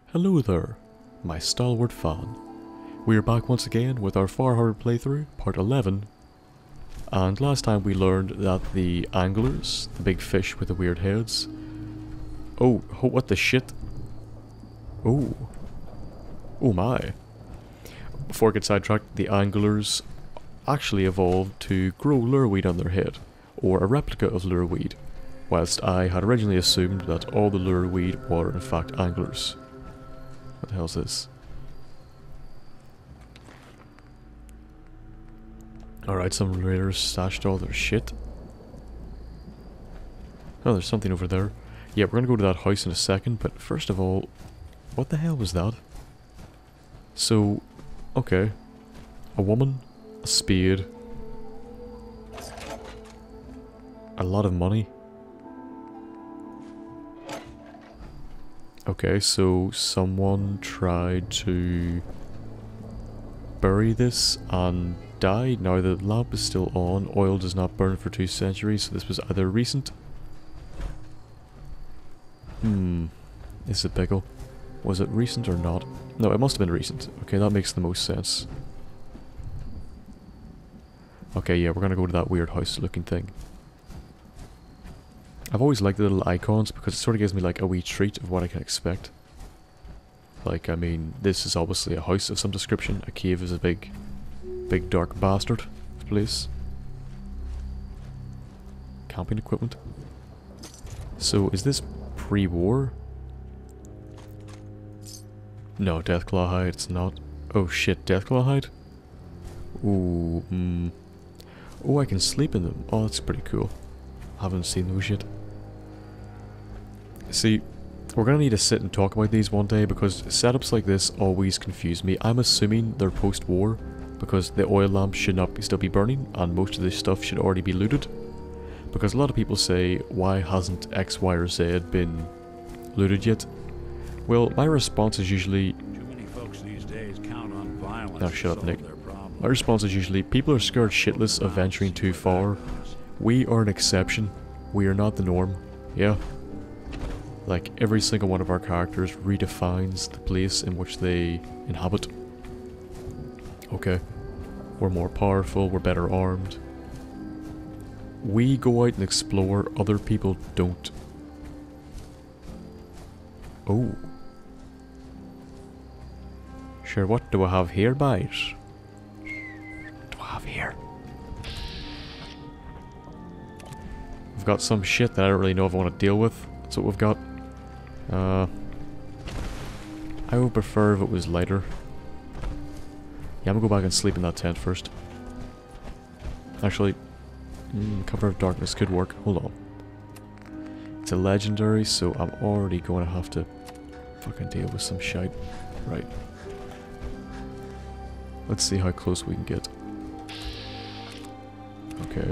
Hello there, my stalwart fan. We are back once again with our Far Harder playthrough, part 11. And last time we learned that the anglers, the big fish with the weird heads... Oh, what the shit? Oh. Oh my. Before I get sidetracked, the anglers actually evolved to grow lureweed on their head, or a replica of lureweed, whilst I had originally assumed that all the lureweed were in fact anglers. What the hell is this? Alright, some raiders stashed all their shit. Oh, there's something over there. Yeah, we're gonna go to that house in a second, but first of all, what the hell was that? So, okay. A woman, a spade, a lot of money. Okay, so someone tried to bury this and died. Now the lamp is still on. Oil does not burn for 2 centuries, so this was either recent. Is it pickle? Was it recent or not? No, it must have been recent. Okay, that makes the most sense. Okay, yeah, we're gonna go to that weird house looking thing. I've always liked the little icons because it sort of gives me like a wee treat of what I can expect. Like, I mean, this is obviously a house of some description. A cave is a big dark bastard place. Camping equipment. So, is this pre-war? No, Deathclaw hide, it's not. Oh shit, Deathclaw hide? Ooh, Oh, I can sleep in them. Oh, that's pretty cool. Haven't seen those yet. See, we're gonna need to sit and talk about these one day because setups like this always confuse me. I'm assuming they're post-war because the oil lamp should not still be burning and most of this stuff should already be looted. Because a lot of people say, why hasn't X, Y, or Z been looted yet? Well, my response is usually... Too many folks these days count on violence. Now shut up, Nick. My response is usually, people are scared shitless of venturing too far. We are an exception. We are not the norm. Yeah. Like, every single one of our characters redefines the place in which they inhabit. Okay. We're more powerful, we're better armed. We go out and explore, other people don't. Oh. Sure, what do I have here, boys? What do I have here? We've got some shit that I don't really know if I want to deal with. That's what we've got. I would prefer if it was lighter. Yeah, I'm gonna go back and sleep in that tent first. Actually, cover of darkness could work. Hold on. It's a legendary, so I'm already going to have to fucking deal with some shite. Right. Let's see how close we can get. Okay.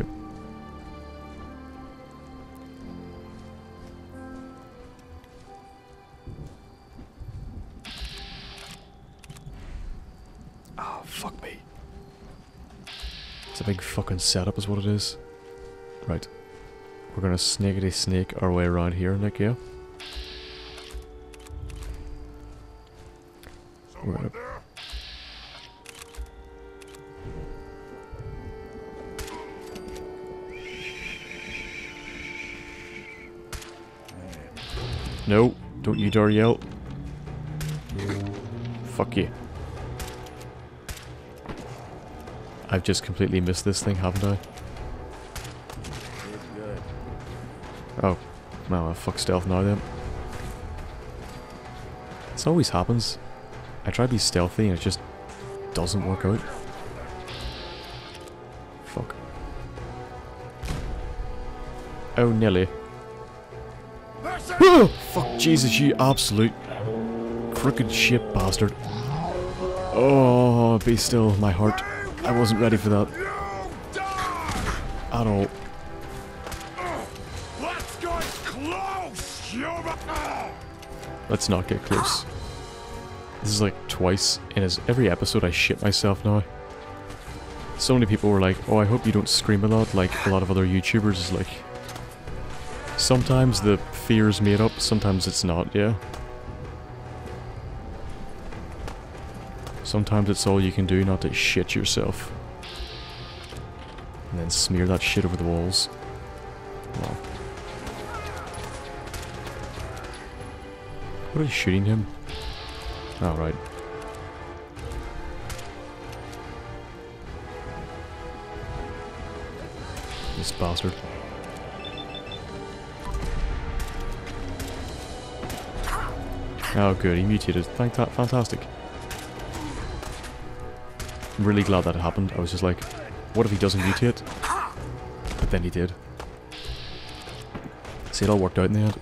Oh, fuck me. It's a big fucking setup is what it is. Right. We're gonna snakety snake our way around here, Nick, yeah? We're gonna... No, don't you dare yell. Fuck you. I've just completely missed this thing, haven't I? Oh, well, fuck stealth now then. This always happens. I try to be stealthy and it just doesn't work out. Fuck. Oh, Nelly. Oh, fuck, Jesus, you absolute crooked shit bastard. Oh, be still, my heart. I wasn't ready for that. At all. Let's not get close. This is like twice in every episode I shit myself now. So many people were like, oh, I hope you don't scream a lot like a lot of other YouTubers. Is like, sometimes the fear's made up, sometimes it's not, yeah. Sometimes it's all you can do not to shit yourself. And then smear that shit over the walls. Wow. What are you shooting him? Oh, right. This bastard. Oh good, he mutated. Fantastic. I'm really glad that happened. I was just like, what if he doesn't mutate? But then he did. See, it all worked out in the end.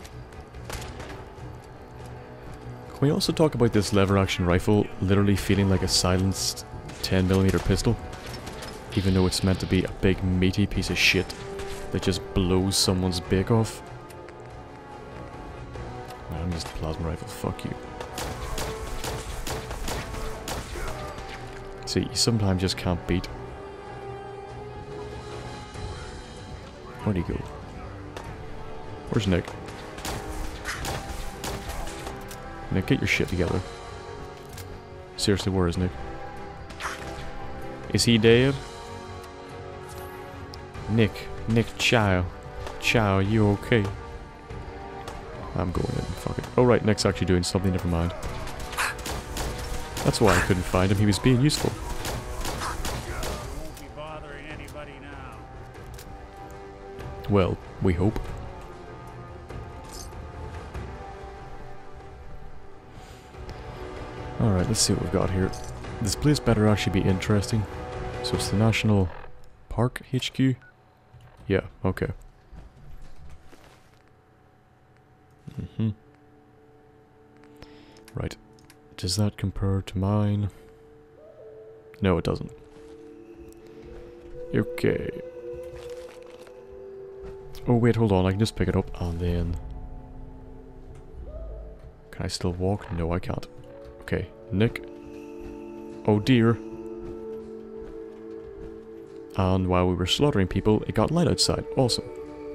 Can we also talk about this lever action rifle literally feeling like a silenced 10mm pistol? Even though it's meant to be a big meaty piece of shit that just blows someone's bake off. No, I'm just a plasma rifle, fuck you. See, you sometimes just can't beat. Where'd he go? Where's Nick? Nick, get your shit together. Seriously, where is Nick? Is he dead? Nick, Chow, you okay? I'm going in, fuck it. Oh right, Nick's actually doing something, never mind. That's why I couldn't find him, he was being useful. Won't be bothering anybody now. Well, we hope. Alright, let's see what we've got here. This place better actually be interesting. So it's the National Park HQ? Yeah, okay. Right. Does that compare to mine? No, it doesn't. Okay. Oh wait, hold on, I can just pick it up and then... Can I still walk? No, I can't. Okay, Nick. Oh dear. And while we were slaughtering people, it got light outside. Awesome.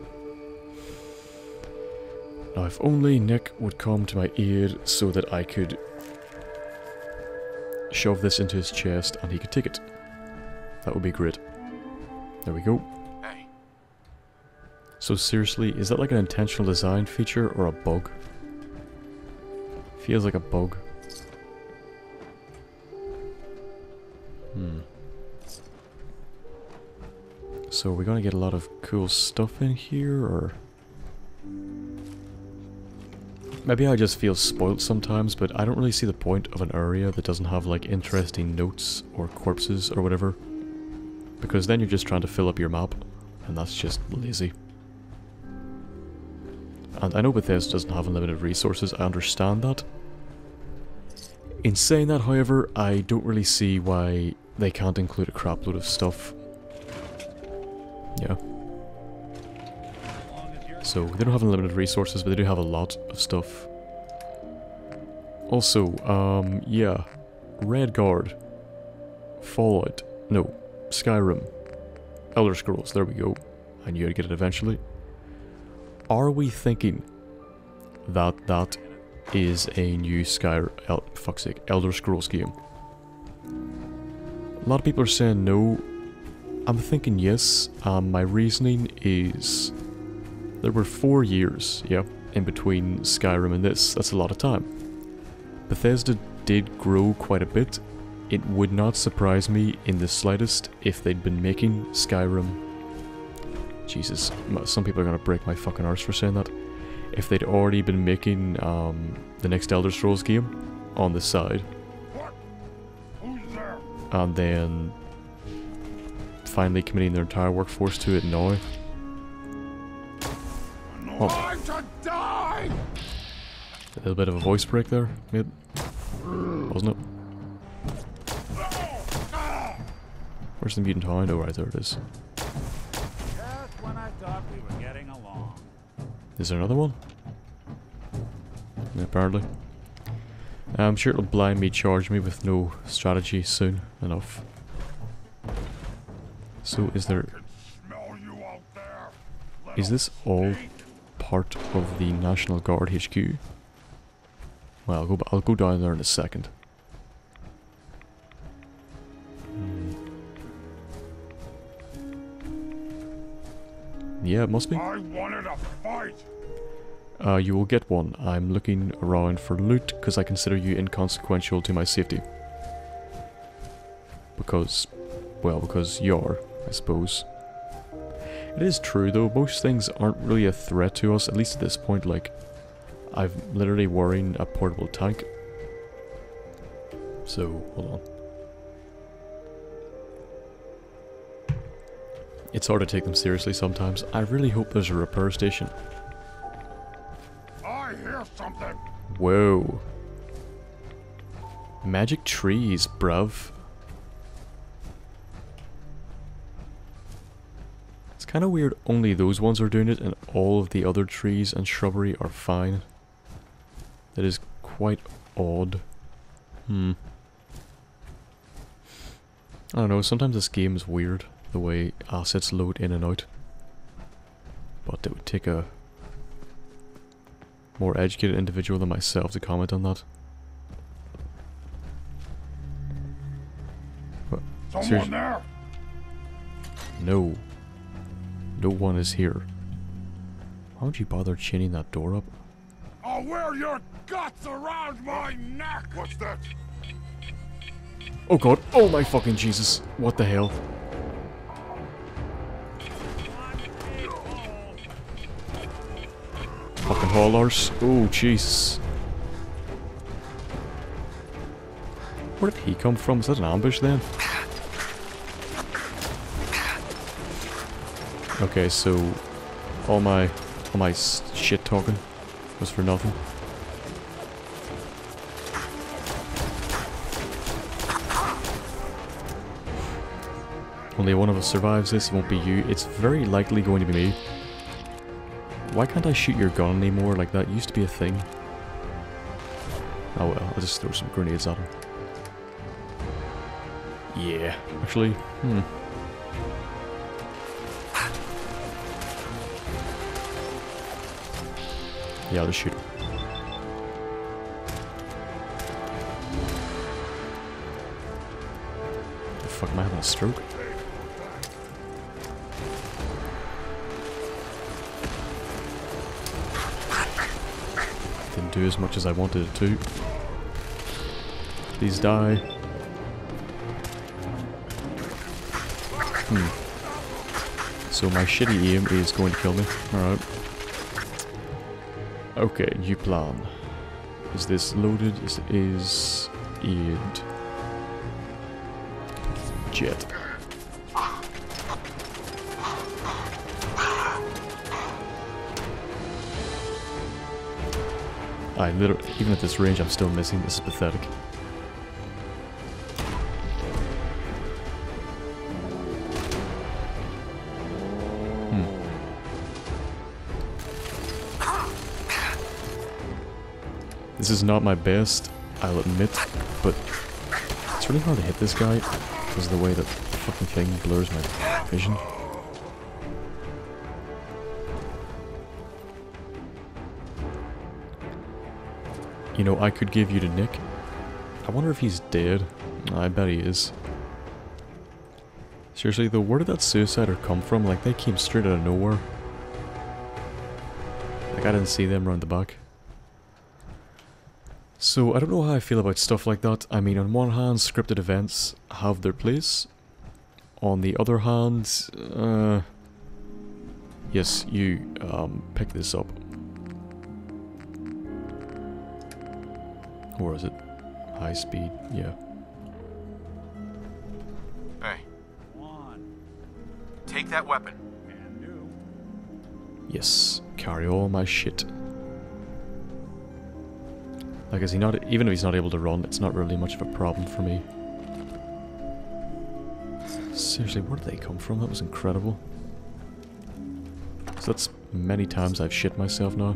Now if only Nick would come to my aid so that I could shove this into his chest and he could take it. That would be great. There we go. Hey. So seriously, is that like an intentional design feature or a bug? Feels like a bug. So we're gonna get a lot of cool stuff in here, or... Maybe I just feel spoilt sometimes, but I don't really see the point of an area that doesn't have like interesting notes or corpses or whatever. Because then you're just trying to fill up your map, and that's just lazy. And I know Bethesda doesn't have unlimited resources, I understand that. In saying that, however, I don't really see why they can't include a crapload of stuff. Yeah. So, they don't have unlimited resources, but they do have a lot of stuff. Also, yeah. Red Guard. Fallout. No. Skyrim. Elder Scrolls, there we go. I knew I'd get it eventually. Are we thinking that that is a new fuck's sake, Elder Scrolls game? A lot of people are saying no. I'm thinking yes. My reasoning is there were 4 years, yeah, in between Skyrim and this. That's a lot of time. Bethesda did grow quite a bit. It would not surprise me in the slightest if they'd been making Skyrim. Jesus, some people are gonna break my fucking arse for saying that. If they'd already been making the next Elder Scrolls game on the side, and then finally committing their entire workforce to it now. Oh. A little bit of a voice break there, mate. Wasn't it? Where's the mutant hound? Oh, right, there it is. Just when I thought we were getting along. Is there another one? Yeah, apparently. I'm sure it'll blindly charge me with no strategy soon enough. So is there... Is this all part of the National Guard HQ? Well, I'll go down there in a second. Yeah, it must be. I wanted a fight. You will get one. I'm looking around for loot because I consider you inconsequential to my safety. Because, well, because you are, I suppose. It is true though, most things aren't really a threat to us, at least at this point. Like, I'm literally wearing a portable tank. So, hold on. It's hard to take them seriously sometimes. I really hope there's a repair station. I hear something. Whoa. Magic trees, bruv. It's kind of weird only those ones are doing it and all of the other trees and shrubbery are fine. That is quite odd. I don't know, sometimes this game is weird, the way assets load in and out. But it would take a more educated individual than myself to comment on that. What? Someone there. No. No one is here. Why would you bother chaining that door up? I'll wear your guts around my neck. What's that? Oh god, oh my fucking Jesus. What the hell? Fucking haulers. Oh Jesus. Where did he come from? Is that an ambush then? Okay, so all my shit talking was for nothing. Only one of us survives this, it won't be you. It's very likely going to be me. Why can't I shoot your gun anymore? Like, that used to be a thing. Oh well, I'll just throw some grenades at him. Yeah, actually, yeah, I'll just shoot him. The fuck, am I having a stroke? Didn't do as much as I wanted it to. Please die. So my shitty aim is going to kill me. Alright. Okay, new plan. Is this loaded? Is it jet? I literally, even at this range, I'm still missing. This is pathetic. This is not my best, I'll admit, but it's really hard to hit this guy because of the way that fucking thing blurs my vision. You know, I could give you to Nick. I wonder if he's dead. I bet he is. Seriously though, where did that suicider come from? Like, they came straight out of nowhere. Like, I didn't see them round the back. So, I don't know how I feel about stuff like that. I mean, on one hand, scripted events have their place. On the other hand, yes, you, pick this up. Or is it high speed? Yeah. Hey. Take that weapon. Yes, carry all my shit. Like, is he not, even if he's not able to run, it's not really much of a problem for me. Seriously, where did they come from? That was incredible. So that's many times I've shit myself now.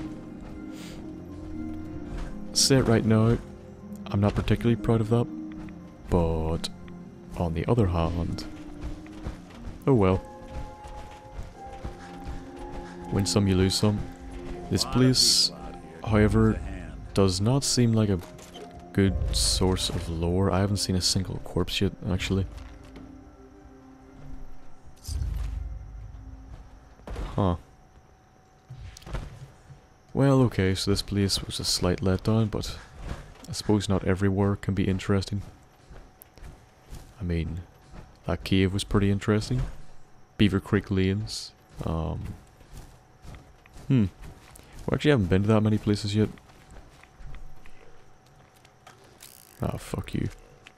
Say it right now, I'm not particularly proud of that, but on the other hand, oh well. Win some, you lose some. This place, however, does not seem like a good source of lore. I haven't seen a single corpse yet, actually. Huh. Well, okay, so this place was a slight letdown, but I suppose not everywhere can be interesting. I mean, that cave was pretty interesting. Beaver Creek Lanes. We actually haven't been to that many places yet. Ah, fuck you.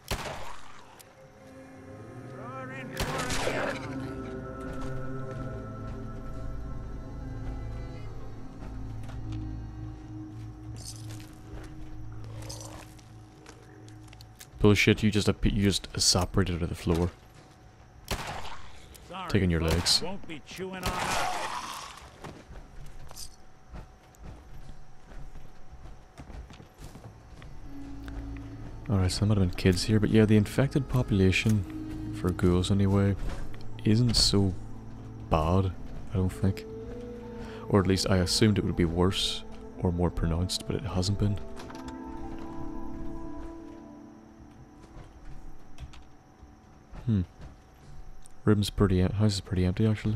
Bullshit, you just separated out of the floor. Sorry, Taking your folks, legs. won't be chewing on us. Alright, so there might have been kids here, but yeah, the infected population, for ghouls anyway, isn't so bad, I don't think. Or at least I assumed it would be worse, or more pronounced, but it hasn't been. House is pretty empty actually.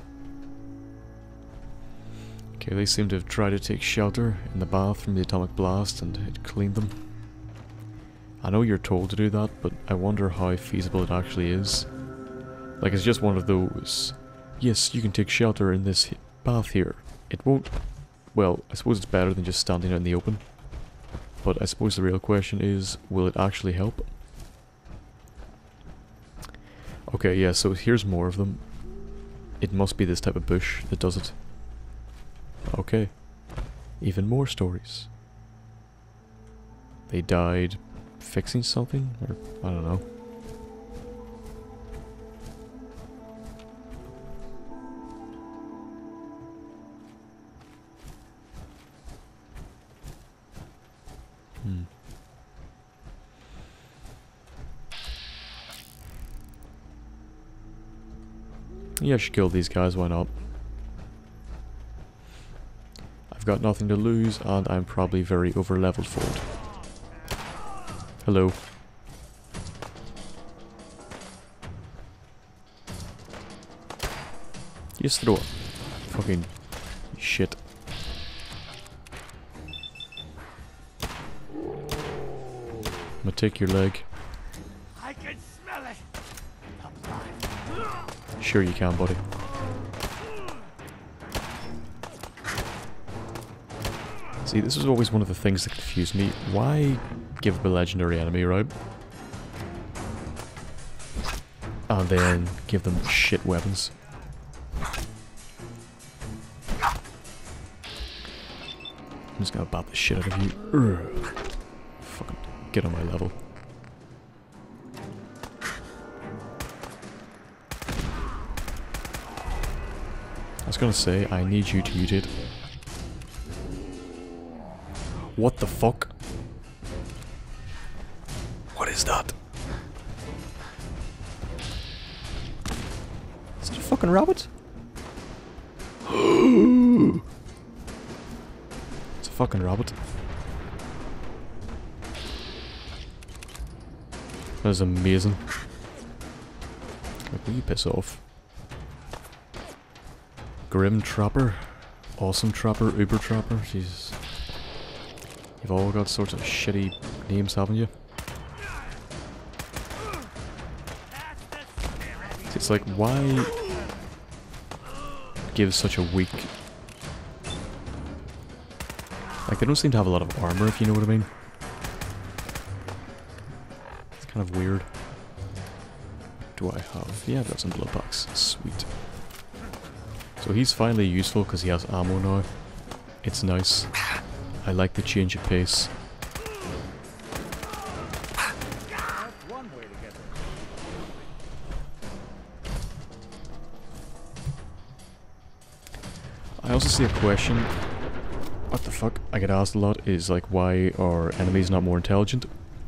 Okay, they seem to have tried to take shelter in the bath from the atomic blast and it cleaned them. I know you're told to do that, but I wonder how feasible it actually is. Like, it's just one of those, yes, you can take shelter in this bath here. It won't, well, I suppose it's better than just standing out in the open. But I suppose the real question is, will it actually help? Okay, yeah, so here's more of them. It must be this type of bush that does it. Okay. Even more stories. They died fixing something? Or, I don't know. Yeah, I should kill these guys, why not? I've got nothing to lose, and I'm probably very over-leveled for it. Hello. Just throw it. Fucking shit. I'm gonna take your leg. I can smell it. Sure you can, buddy. See, this was always one of the things that confused me. Why give up a legendary enemy, right? And then give them shit weapons. I'm just gonna bat the shit out of you. Urgh. Fucking get on my level. I was gonna say, I need you to mutate. What the fuck? What is that? Is it a fucking rabbit? It's a fucking rabbit. That is amazing. Like, will you piss off? Grim Trapper, Awesome Trapper, Uber Trapper, Jesus. You've all got sorts of shitty names, haven't you? It's like, why give such a weak... Like, they don't seem to have a lot of armor, if you know what I mean. It's kind of weird. What do I have? Yeah, I've got some blood packs. Sweet. So he's finally useful because he has ammo now. It's nice. I like the change of pace. I also see a question, what the fuck, I get asked a lot, is like, why are enemies not more intelligent?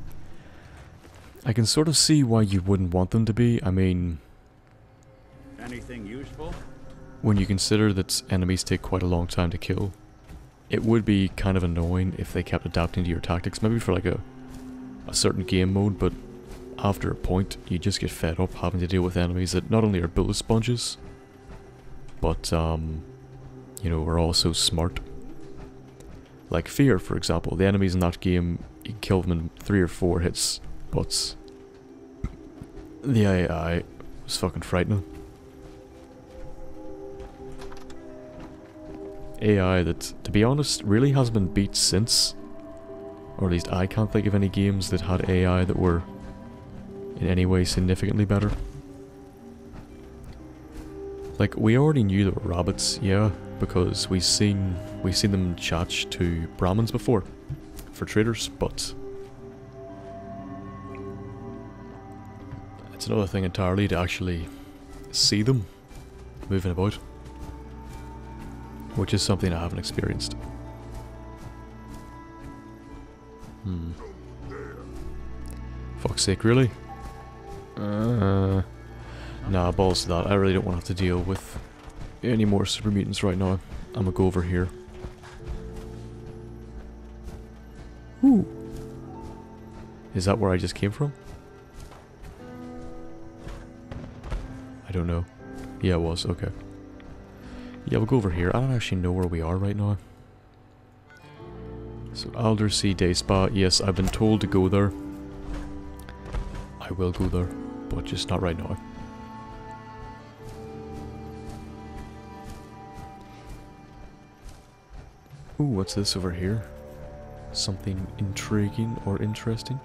I can sort of see why you wouldn't want them to be. I mean... Anything useful? When you consider that enemies take quite a long time to kill, it would be kind of annoying if they kept adapting to your tactics, maybe for like a certain game mode, but after a point, you just get fed up having to deal with enemies that not only are bullet sponges, but, you know, are also smart. Like Fear, for example. The enemies in that game, you can kill them in 3 or 4 hits, but the AI was fucking frightening. AI that, to be honest, really hasn't been beat since. Or at least I can't think of any games that had AI that were in any way significantly better. Like, we already knew there were rabbits, yeah, because we've seen them chatch to Brahmins before, for traders, but it's another thing entirely to actually see them moving about, which is something I haven't experienced. Fuck's sake, really? Nah, balls to that. I really don't want to have to deal with any more super mutants right now. I'm gonna go over here. Ooh. Is that where I just came from? I don't know. Yeah, it was. Okay. Yeah, we'll go over here. I don't actually know where we are right now. So, Aldersea Day Spa. Yes, I've been told to go there. I will go there, but just not right now. Ooh, what's this over here? Something intriguing or interesting?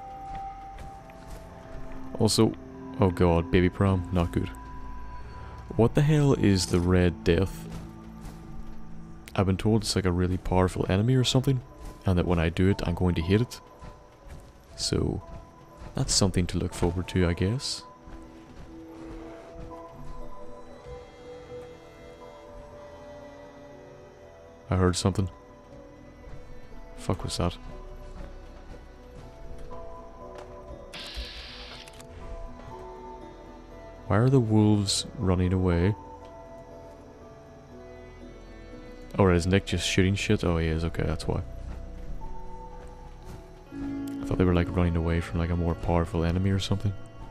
Also, oh god, baby pram, not good. What the hell is the Red Death? I've been told it's like a really powerful enemy or something, and that when I do it, I'm going to hit it. So, that's something to look forward to, I guess. I heard something. Fuck was that? Why are the wolves running away? Or is Nick just shooting shit? Oh, he is. Okay, that's why. I thought they were like running away from like a more powerful enemy or something.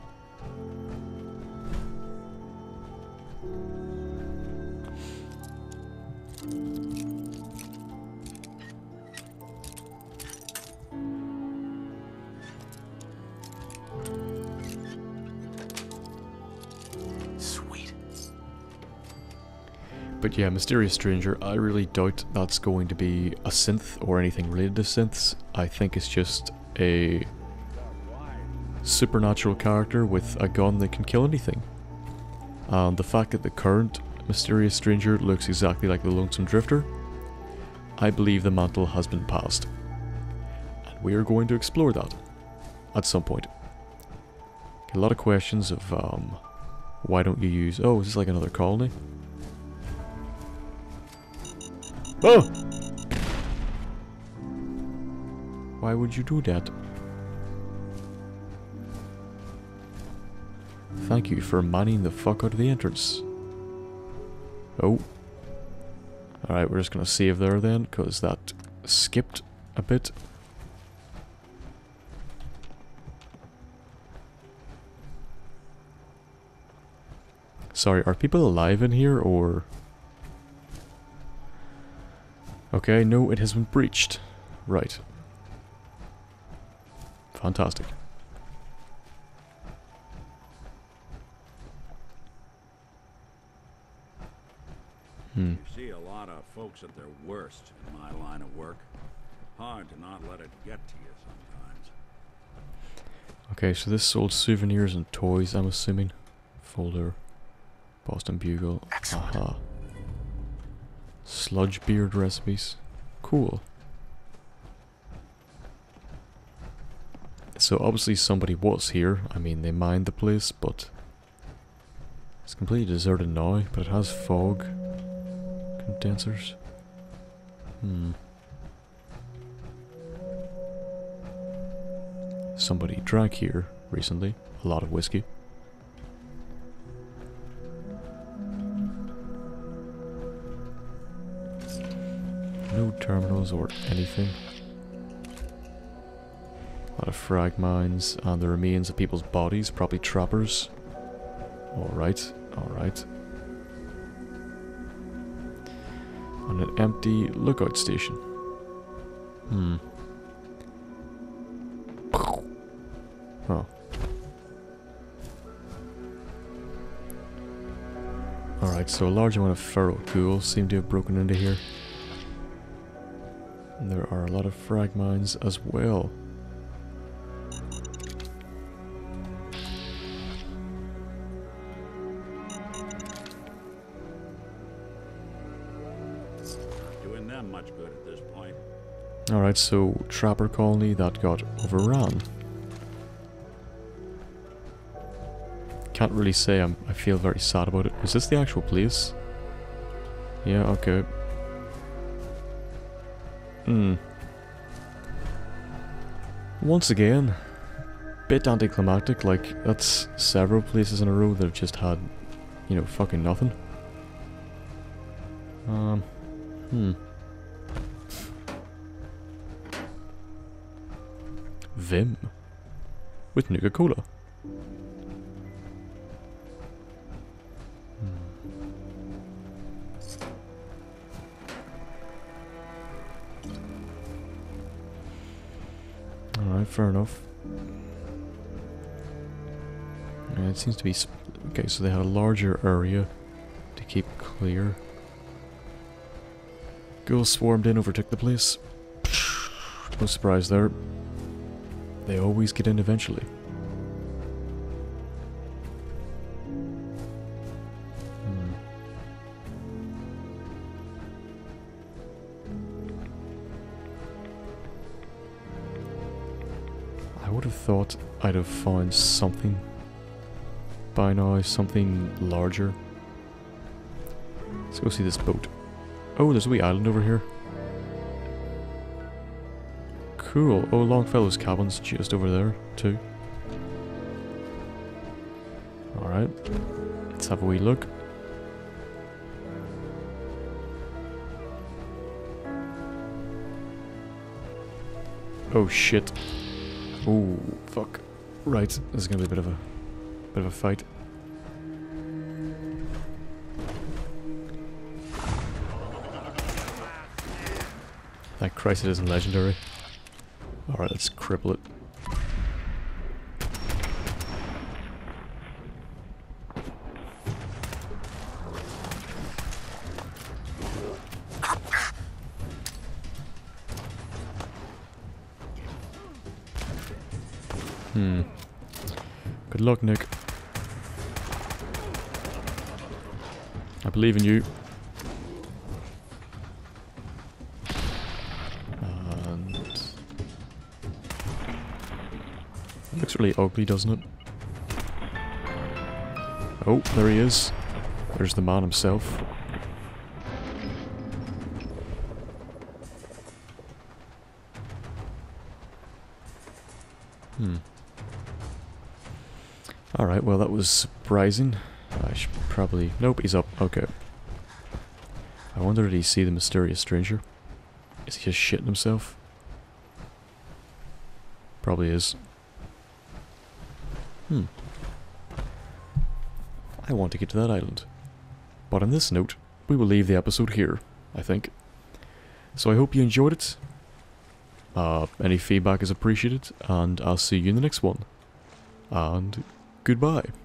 But yeah, Mysterious Stranger, I really doubt that's going to be a synth or anything related to synths. I think it's just a supernatural character with a gun that can kill anything. And the fact that the current Mysterious Stranger looks exactly like the Lonesome Drifter, I believe the mantle has been passed. And we are going to explore that at some point. A lot of questions of why don't you use... Oh, is this like another colony? Oh! Why would you do that? Thank you for manning the fuck out of the entrance. Oh. Alright, we're just gonna save there then, because that skipped a bit. Sorry, are people alive in here, or... Okay, no, it has been breached. Right. Fantastic. You see a lot of folks at their worst in my line of work. Hard to not let it get to you sometimes. Okay, so this sold souvenirs and toys, I'm assuming. Folder. Boston Bugle. Excellent. Aha. Sludge beard recipes. Cool. So obviously somebody was here. I mean, they mined the place, but it's completely deserted now, but it has fog condensers. Somebody drank here recently. A lot of whiskey. No terminals or anything. A lot of frag mines and the remains of people's bodies, probably trappers. Alright, alright. And an empty lookout station. Oh. Alright, so a large amount of feral ghouls seem to have broken into here. And there are a lot of frag mines as well. Doing them much good at this point. Alright, so trapper colony that got overrun. Can't really say I feel very sad about it. Is this the actual place? Yeah, okay. Once again, bit anticlimactic, like, that's several places in a row that have just had, you know, fucking nothing. Vim. With Nuka-Cola. Alright, fair enough. Yeah, it seems to be... okay, so they had a larger area to keep clear. Ghouls swarmed in, overtook the place. No surprise there. They always get in eventually. I would have thought I'd have found something by now, something larger. Let's go see this boat. Oh, there's a wee island over here. Cool. Oh, Longfellow's cabin's just over there, too. Alright. Let's have a wee look. Oh, shit. Oh, fuck. Right, this is gonna be a bit of a fight. Thank Christ it isn't legendary. Alright, let's cripple it. Good luck, Nick. I believe in you. And... it looks really ugly, doesn't it? Oh, there he is. There's the man himself. Alright, well that was surprising. I should probably... nope, he's up. Okay. I wonder did he see the mysterious stranger? Is he just shitting himself? Probably is. I want to get to that island. But on this note, we will leave the episode here, I think. So I hope you enjoyed it. Any feedback is appreciated, and I'll see you in the next one. And... goodbye.